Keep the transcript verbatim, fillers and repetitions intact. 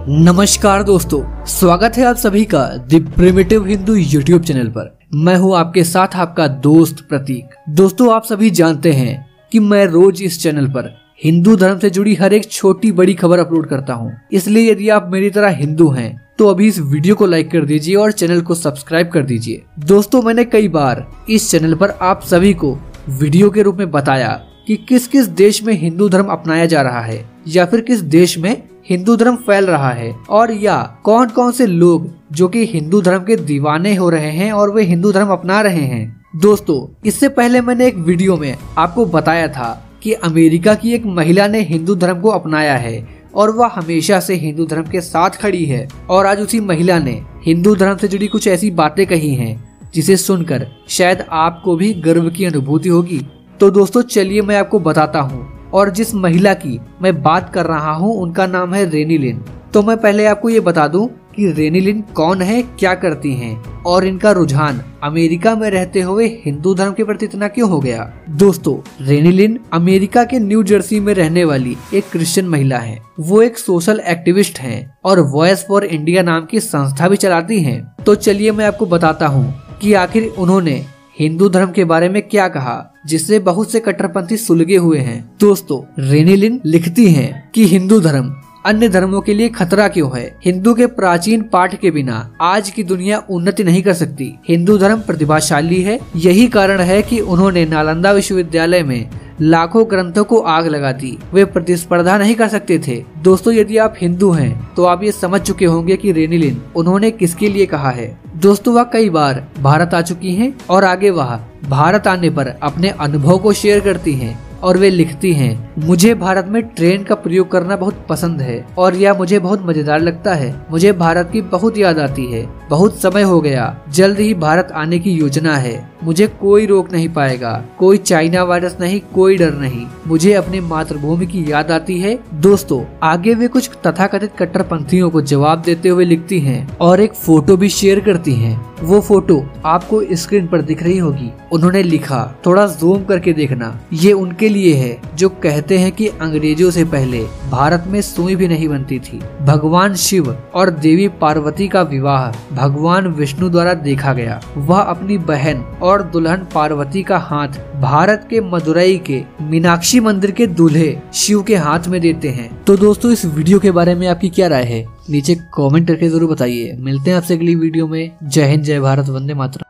नमस्कार दोस्तों, स्वागत है आप सभी का the primitive Hindu YouTube channel पर। मैं हूं आपके साथ आपका दोस्त प्रतीक। दोस्तों, आप सभी जानते हैं कि मैं रोज इस चैनल पर हिंदू धर्म से जुड़ी हर एक छोटी बड़ी खबर अपलोड करता हूं। इसलिए यदि आप मेरी तरह हिंदू हैं तो अभी इस वीडियो को लाइक कर दीजिए और चैनल को सब्सक्राइब कर दीजिए। दोस्तों, मैंने कई बार इस चैनल पर आप सभी को वीडियो के रूप में बताया कि किस किस देश में हिंदू धर्म अपनाया जा रहा है या फिर किस देश में हिंदू धर्म फैल रहा है, और या कौन कौन से लोग जो कि हिंदू धर्म के दीवाने हो रहे हैं और वे हिंदू धर्म अपना रहे हैं। दोस्तों, इससे पहले मैंने एक वीडियो में आपको बताया था कि अमेरिका की एक महिला ने हिंदू धर्म को अपनाया है और वह हमेशा से हिंदू धर्म के साथ खड़ी है। और आज उसी महिला ने हिंदू धर्म से जुड़ी कुछ ऐसी बातें कही हैं जिसे सुनकर शायद आपको भी गर्व की अनुभूति होगी। तो दोस्तों, चलिए मैं आपको बताता हूँ। और जिस महिला की मैं बात कर रहा हूँ उनका नाम है रेनी लिन। तो मैं पहले आपको ये बता दूं कि रेनी लिन कौन है, क्या करती हैं और इनका रुझान अमेरिका में रहते हुए हिंदू धर्म के प्रति इतना क्यों हो गया। दोस्तों, रेनी लिन अमेरिका के न्यू जर्सी में रहने वाली एक क्रिश्चियन महिला है। वो एक सोशल एक्टिविस्ट हैं और वॉइस फॉर इंडिया नाम की संस्था भी चलाती हैं। तो चलिए मैं आपको बताता हूँ कि आखिर उन्होंने हिंदू धर्म के बारे में क्या कहा जिससे बहुत से कट्टरपंथी सुलगे हुए हैं। दोस्तों, रेनी लिन लिखती हैं कि हिंदू धर्म अन्य धर्मों के लिए खतरा क्यों है। हिंदू के प्राचीन पाठ के बिना आज की दुनिया उन्नति नहीं कर सकती। हिंदू धर्म प्रतिभाशाली है। यही कारण है कि उन्होंने नालंदा विश्वविद्यालय में लाखों ग्रंथों को आग लगा दी। वे प्रतिस्पर्धा नहीं कर सकते थे। दोस्तों, यदि आप हिंदू हैं तो आप ये समझ चुके होंगे कि रेनी लिन उन्होंने किसके लिए कहा है। दोस्तों, वह कई बार भारत आ चुकी हैं और आगे वह भारत आने पर अपने अनुभव को शेयर करती हैं। और वे लिखती हैं, मुझे भारत में ट्रेन का प्रयोग करना बहुत पसंद है और यह मुझे बहुत मजेदार लगता है। मुझे भारत की बहुत याद आती है। बहुत समय हो गया। जल्द ही भारत आने की योजना है। मुझे कोई रोक नहीं पाएगा। कोई चाइना वायरस नहीं, कोई डर नहीं। मुझे अपनी मातृभूमि की याद आती है। दोस्तों, आगे वे कुछ तथाकथित कट्टरपंथियों को जवाब देते हुए लिखती हैं और एक फोटो भी शेयर करती हैं। वो फोटो आपको स्क्रीन पर दिख रही होगी। उन्होंने लिखा, थोड़ा जूम करके देखना, ये उनके लिए है जो कहते हैं कि अंग्रेजों से पहले भारत में सुई भी नहीं बनती थी। भगवान शिव और देवी पार्वती का विवाह भगवान विष्णु द्वारा देखा गया। वह अपनी बहन और दुल्हन पार्वती का हाथ भारत के मदुरई के मीनाक्षी मंदिर के दूल्हे शिव के हाथ में देते हैं। तो दोस्तों, इस वीडियो के बारे में आपकी क्या राय है नीचे कमेंट करके जरूर बताइए। मिलते हैं आपसे अगली वीडियो में। जय हिंद, जय भारत, वंदे मातरम।